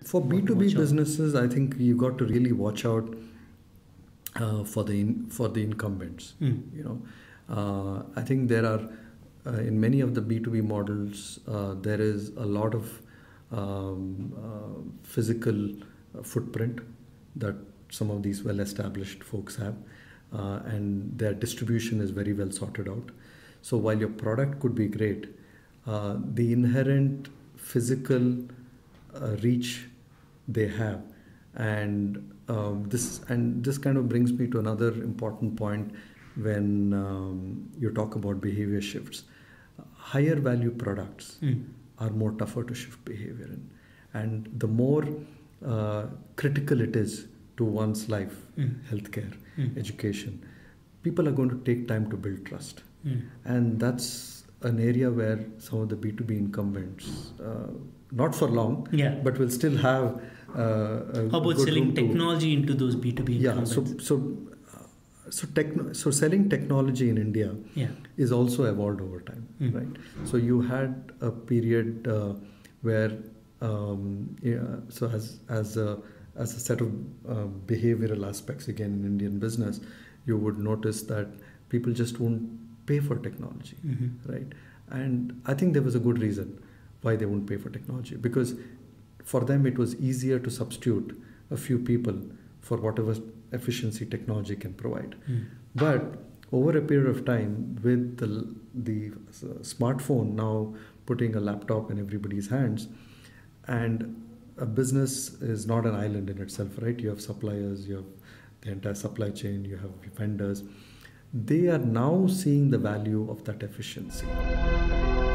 For B2B businesses, I think you got to really watch out for the incumbents. I think there are in many of the B2B models there is a lot of physical footprint that some of these well-established folks have, and their distribution is very well sorted out. So while your product could be great, the inherent physical reach they have, and this kind of brings me to another important point when you talk about behavior shifts. Higher value products are more tougher to shift behavior in, and the more critical it is to one's life, healthcare, education, people are going to take time to build trust, and that's an area where some of the B2B incumbents, not for long, but will still have. How about selling technology into those B2B incumbents? So selling technology in India is also evolved over time, right? So you had a period where, so as a set of behavioral aspects again in Indian business, you would notice that people just won't pay for technology, right? And I think there was a good reason why they won't pay for technology, because for them it was easier to substitute a few people for whatever efficiency technology can provide. But over a period of time, with the smartphone now putting a laptop in everybody's hands, and a business is not an island in itself, right? You have suppliers, you have the entire supply chain, you have vendors. They are now seeing the value of that efficiency.